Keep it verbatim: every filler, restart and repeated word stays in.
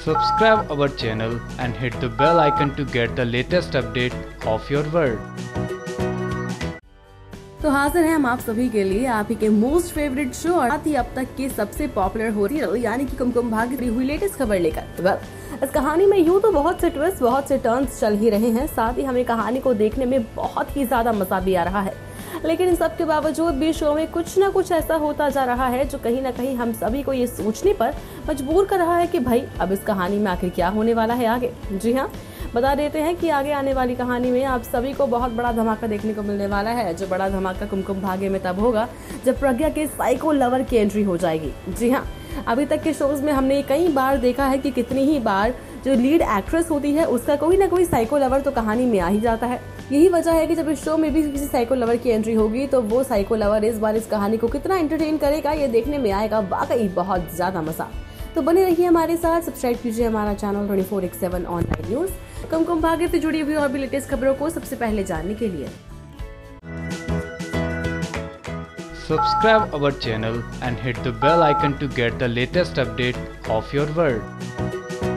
Subscribe our channel and hit the bell icon to get the latest update of your world. तो हाजिर हैं हम आप सभी के लिए आप ही के मोस्ट फेवरेट शो और साथ ही अब तक की सबसे पॉपुलर हो सीरियल यानी कि कुमकुम भाग्य से हुई लेटेस्ट खबर लेकर। वेल इस कहानी में यूं तो बहुत से ट्विस्ट बहुत से टर्न्स चल ही रहे हैं, साथ ही हमें कहानी को देखने में बहुत ही ज्यादा मजा भी आ रहा है, लेकिन इन सब के बावजूद भी शो में कुछ ना कुछ ऐसा होता जा रहा है जो कहीं ना कहीं हम सभी को ये सोचने पर मजबूर कर रहा है कि भाई अब इस कहानी में आखिर क्या होने वाला है आगे। जी हाँ, बता देते हैं कि आगे आने वाली कहानी में आप सभी को बहुत बड़ा धमाका देखने को मिलने वाला है। जो बड़ा धमाका कुमकुम भाग्य में तब होगा जब प्रज्ञा के साइको लवर की एंट्री हो जाएगी। जी हाँ, अभी तक के शोज में हमने कई बार देखा है कि कितनी ही बार जो लीड एक्ट्रेस होती है उसका कोई ना कोई साइको लवर तो कहानी में आ ही जाता है। यही वजह है कि जब इस शो में भी किसी साइको लवर की एंट्री होगी तो वो साइको लवर इस बार इस कहानी को कितना एंटरटेन करेगा ये देखने में आएगा वाकई बहुत ज्यादा मजा। तो बने रहिए हमारे साथ, सब्सक्राइब कीजिए हमारा channel twenty four x seven online news Kumkum Bhagya से जुड़ी हुई और भी लेटेस्ट खबरों को सबसे पहले जानने के लिए। Subscribe our channel and hit the bell icon to get the latest update of your world.